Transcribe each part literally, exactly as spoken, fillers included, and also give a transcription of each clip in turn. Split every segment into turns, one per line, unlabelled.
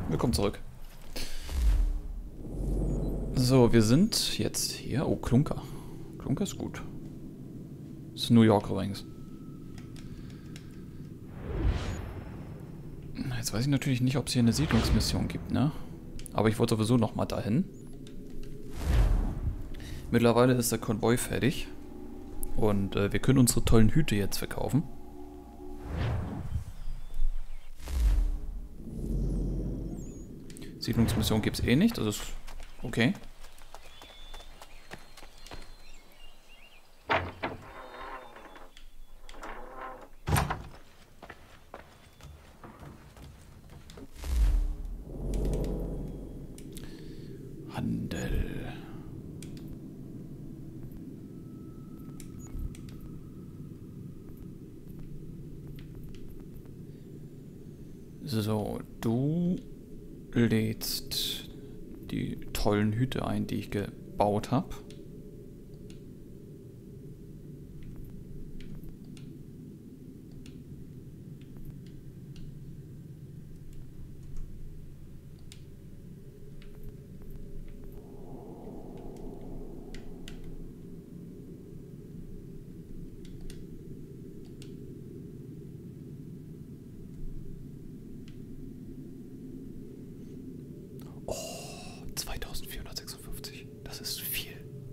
Willkommen zurück. So, wir sind jetzt hier. Oh, Klunker. Klunker ist gut. Das ist New York übrigens. Jetzt weiß ich natürlich nicht, ob es hier eine Siedlungsmission gibt, ne? Aber ich wollte sowieso nochmal dahin. Mittlerweile ist der Konvoi fertig. Und äh, wir können unsere tollen Hüte jetzt verkaufen. Siedlungsmission gibt es eh nicht, das ist okay. Handel. So, du lädst die tollen Hüte ein, die ich gebaut habe. zweitausendvierhundertsechsundfünfzig. Das ist viel.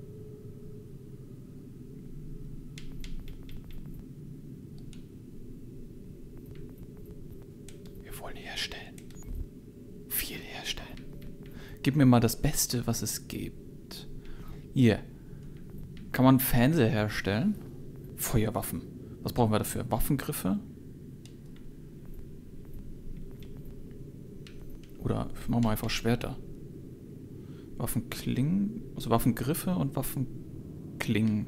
Wir wollen herstellen. Viel herstellen. Gib mir mal das Beste, was es gibt. Hier. Kann man Fernseher herstellen? Feuerwaffen. Was brauchen wir dafür? Waffengriffe? Oder machen wir einfach Schwerter. Waffenklingen, also Waffengriffe und Waffenklingen.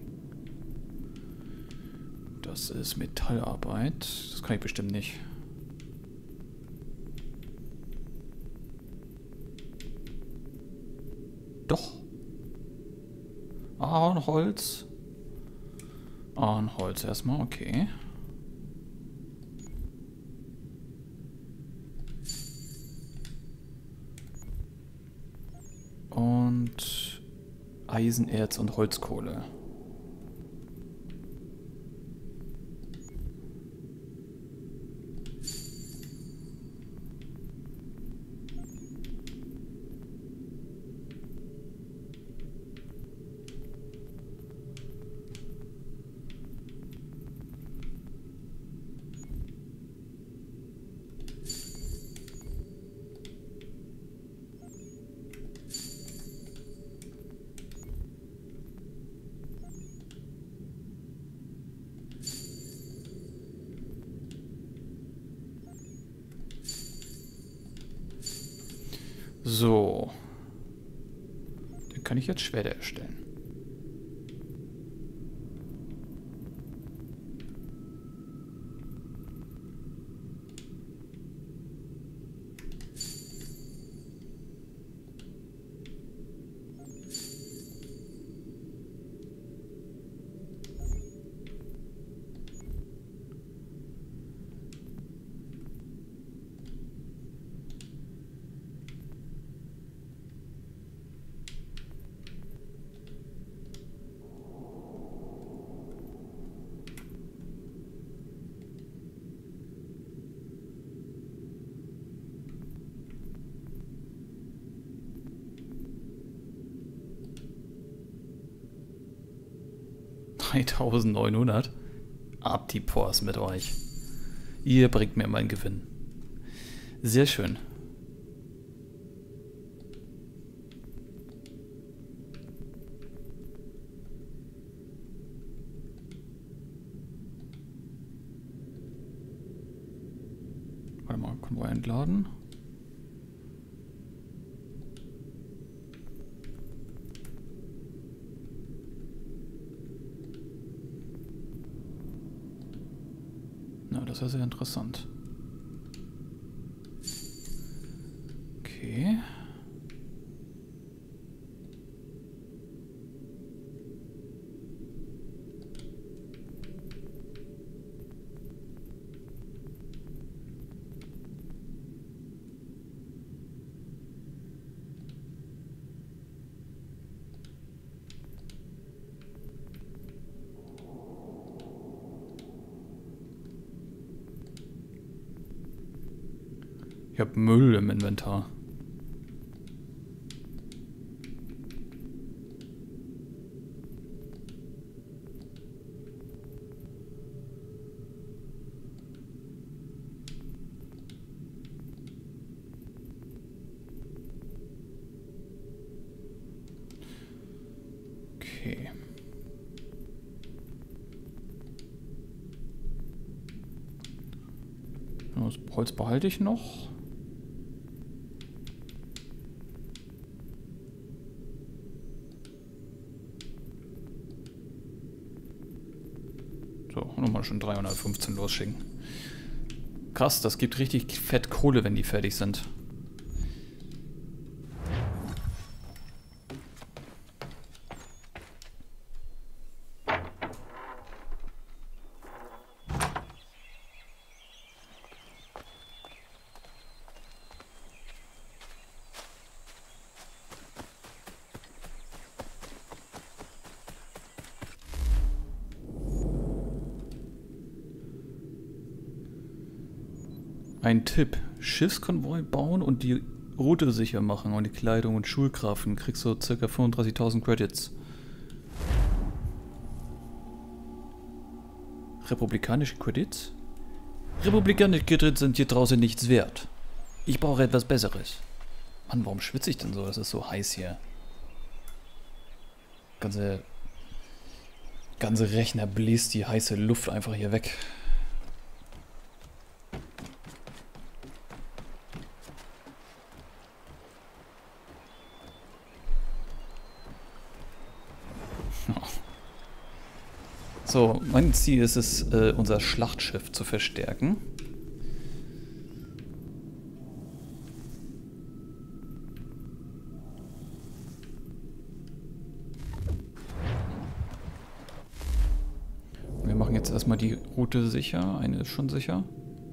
Das ist Metallarbeit. Das kann ich bestimmt nicht. Doch. Ahornholz. Ahornholz erstmal, okay. Und Eisenerz und Holzkohle. So. Dann kann ich jetzt Schwerter erstellen. dreitausendneunhundert. Ab die Pors mit euch. Ihr bringt mir meinen Gewinn. Sehr schön. Warte mal, Konvoi entladen. Na, das ist ja sehr interessant. Okay. Ich hab Müll im Inventar. Okay. Das Holz behalte ich noch. So, nochmal schon dreihundertfünfzehn losschicken. Krass, das gibt richtig fett Kohle, wenn die fertig sind. Ein Tipp. Schiffskonvoi bauen und die Route sicher machen und die Kleidung und Schulkrafen. Kriegst du ca. fünfunddreißigtausend Credits. Republikanische Credits? Republikanische Credits sind hier draußen nichts wert. Ich brauche etwas Besseres. Mann, warum schwitze ich denn so? Das ist so heiß hier. Ganze, ganze Rechner bläst die heiße Luft einfach hier weg. So, mein Ziel ist es, äh, unser Schlachtschiff zu verstärken. Wir machen jetzt erstmal die Route sicher. Eine ist schon sicher.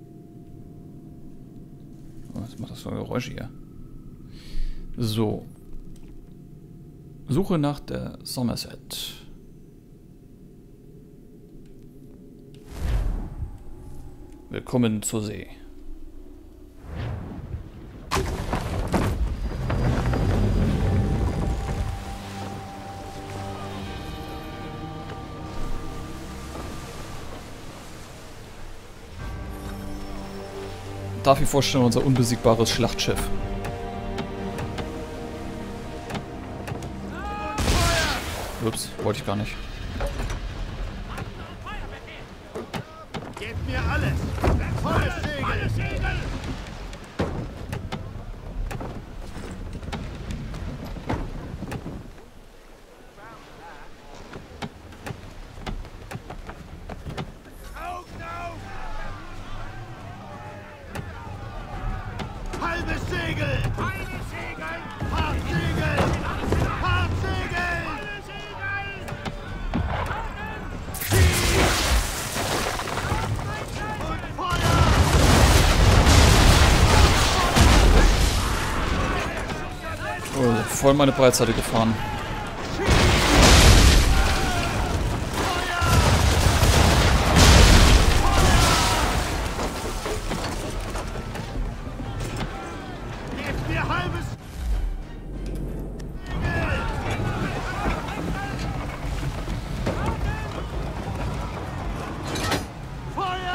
Oh, was macht das für ein Geräusch hier? So. Suche nach der Somerset. Willkommen zur See. Darf ich vorstellen, unser unbesiegbares Schlachtschiff. Ups, wollte ich gar nicht.
Gebt mir alles! Volles Segel! Augen auf! Halbes Segel! Halbes Segel! Hartsegel! Hartsegel!
Oh, voll meine Breitseite gefahren.
Gebt mir halbes Feuer!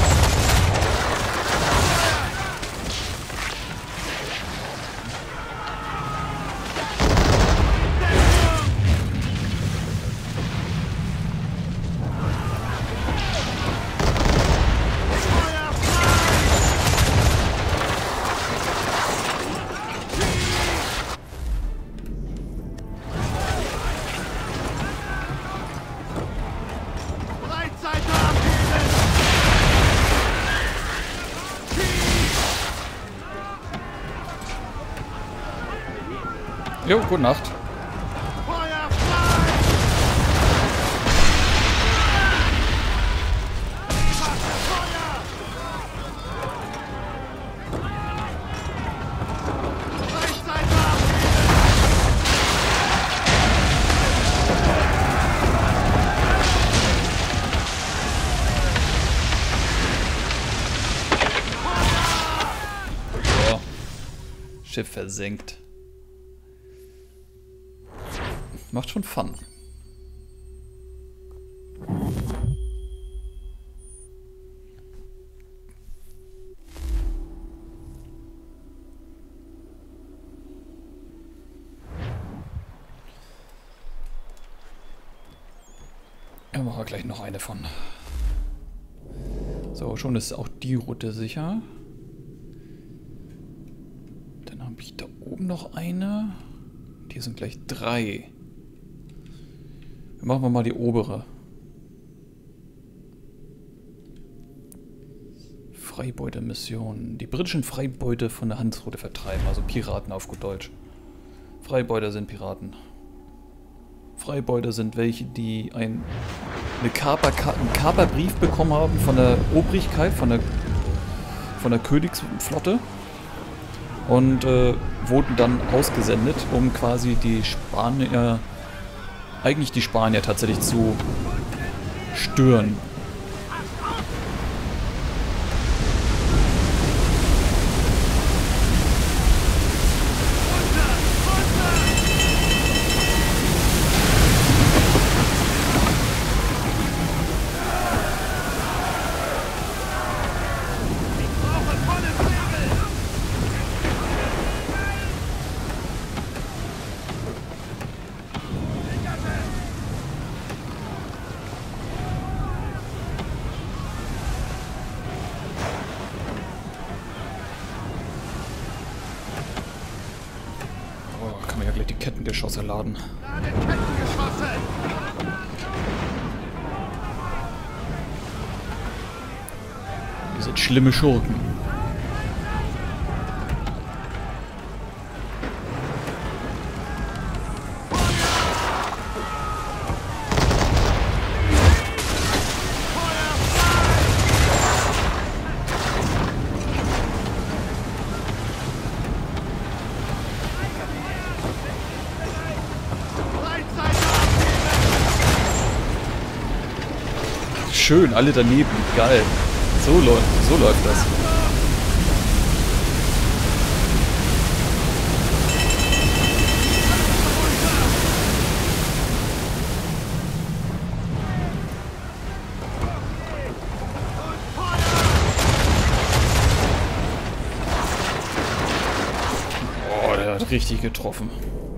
Breitseite abheben!
Jo, gute Nacht.
Feuer frei! Feuer! Breitseite abheben!
Schiff versenkt. Macht schon Fun. Da machen wir gleich noch eine von. So, schon ist auch die Route sicher. Dann habe ich da oben noch eine. Die sind gleich drei. Dann machen wir mal die obere. Freibeuter-Mission. Die britischen Freibeuter von der Handelsroute vertreiben. Also Piraten auf gut Deutsch. Freibeuter sind Piraten. Freibeuter sind welche, die ein, eine Kaper, einen Kaperbrief bekommen haben von der Obrigkeit, von der, von der Königsflotte und äh, wurden dann ausgesendet, um quasi die Spanier, eigentlich die Spanier tatsächlich zu stören. Kettengeschosse laden.
Kettengeschosse!
Wir sind schlimme Schurken. Schön, alle daneben. Geil. So läuft, so läuft das. Oh, der hat richtig getroffen.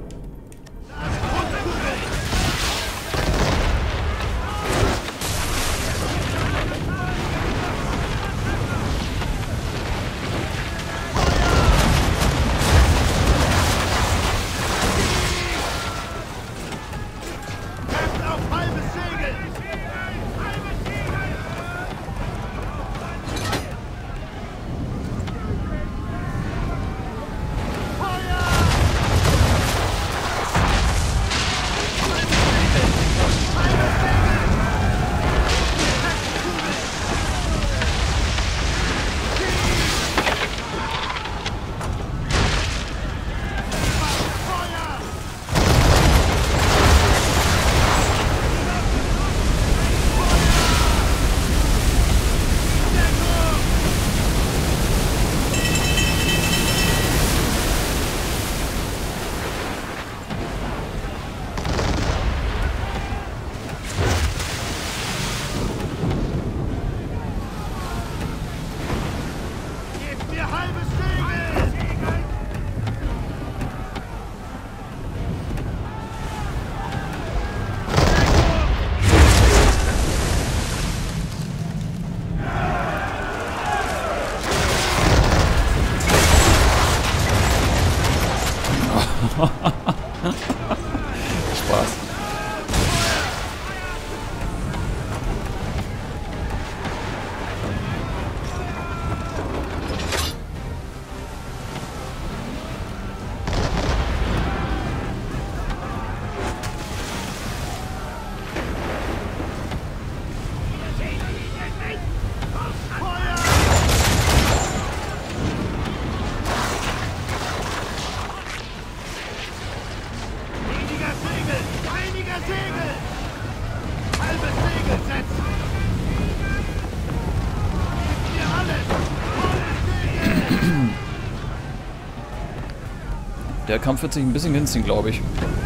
Spaß. Der Kampf wird sich ein bisschen hinziehen, glaube ich.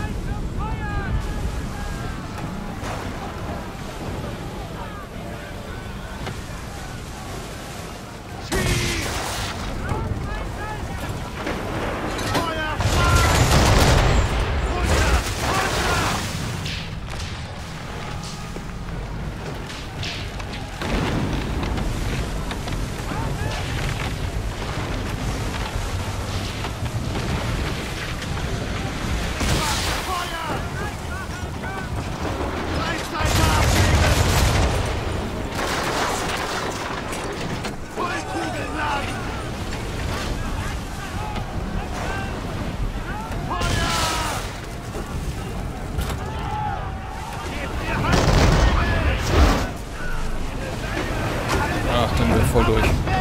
Ach,
dann wird voll durch.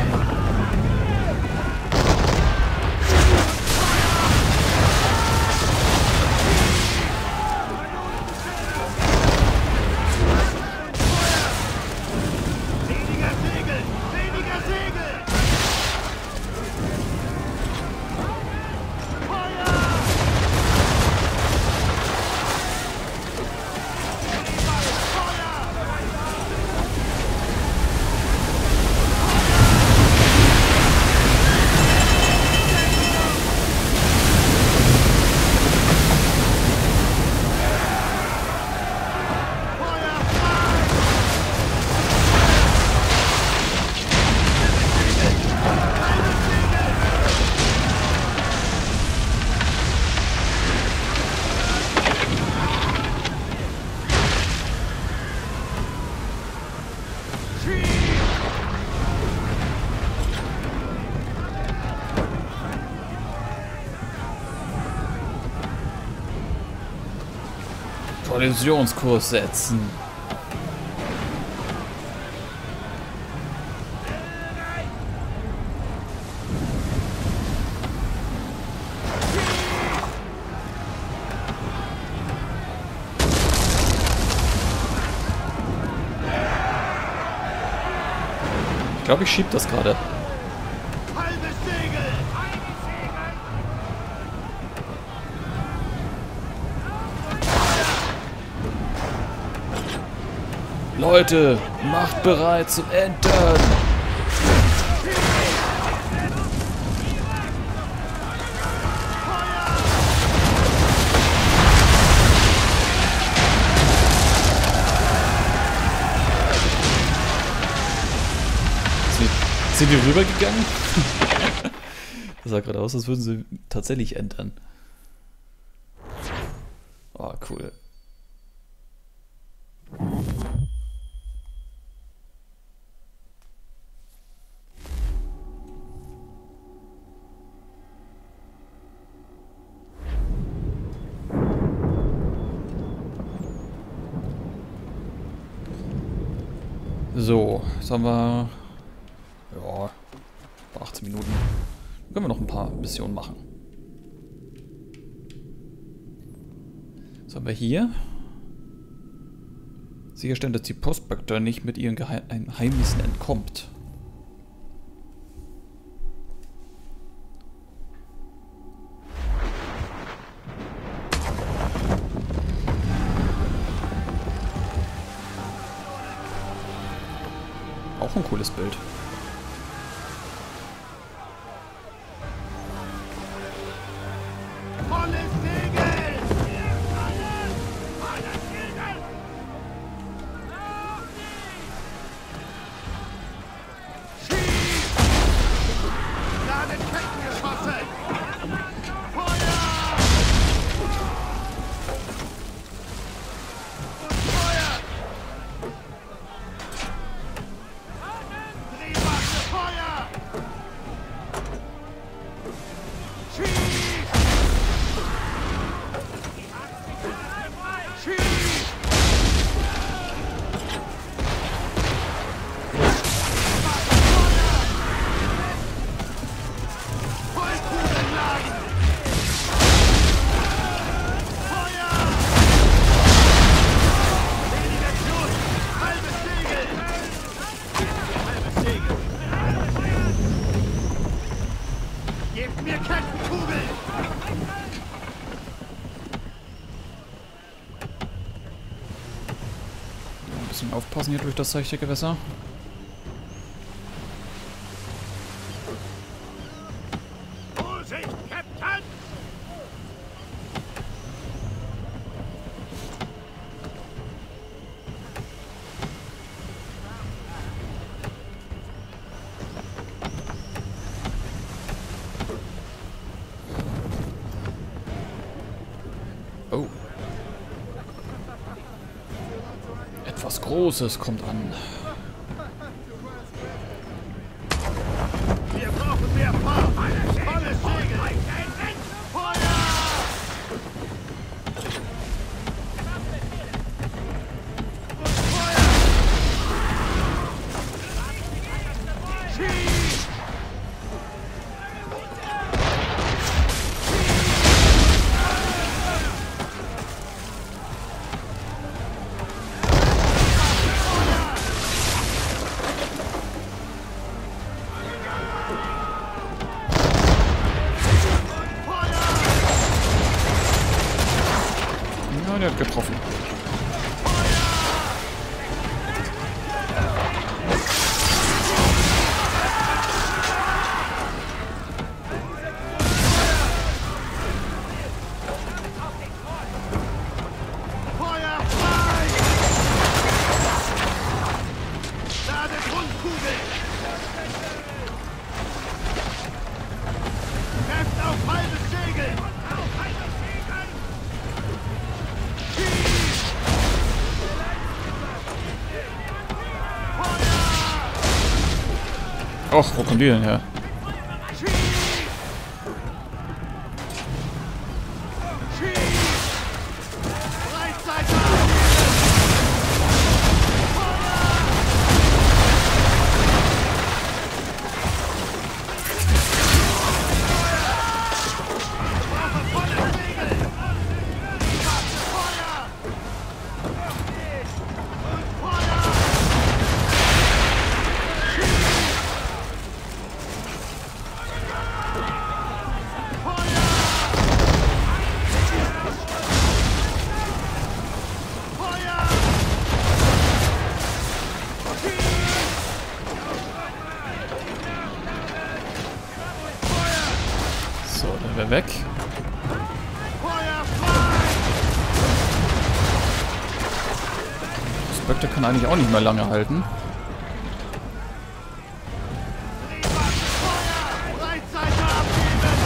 Kollisionskurs setzen. Ich glaube, ich schieb das gerade. Leute, macht bereit zum Entern! Sind, sind die rübergegangen? Das sah gerade aus, als würden sie tatsächlich entern. Oh, cool. So, jetzt haben wir ja, achtzehn Minuten. Dann können wir noch ein paar Missionen machen. Was haben wir hier? Sicherstellen, dass die Postbakter nicht mit ihren Geheimnissen entkommt. Auch ein cooles Bild.
mir Kettenkugeln!
Ein bisschen aufpassen hier durch das seichte Gewässer.
Vorsicht, Captain!
Oh. Etwas Großes kommt an.
Wir brauchen mehr Fahrt! Volles Segel! Feuer! Schieß!
Ja, der hat getroffen.
Feuer frei! Lade Grundkugel! Trefft auf halbes Segel! Auf halbes Segel! Schieß! Feuer!
Och, wo kommen die denn her?
Schieß! Schieß! Breitseite
So, dann wäre weg.
Feuer frei!
Spectre kann eigentlich auch nicht mehr lange halten.
Feuer! Breitseite abgeben!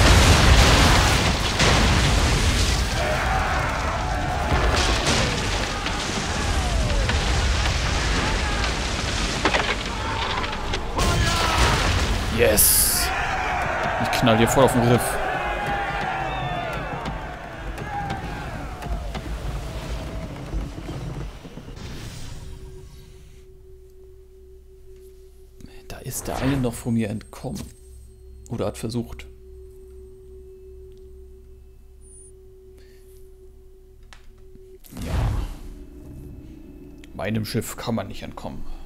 Yes! Ich knall hier voll auf den Riff. Da ist der eine noch vor mir entkommen. Oder hat versucht. Ja. Meinem Schiff kann man nicht entkommen.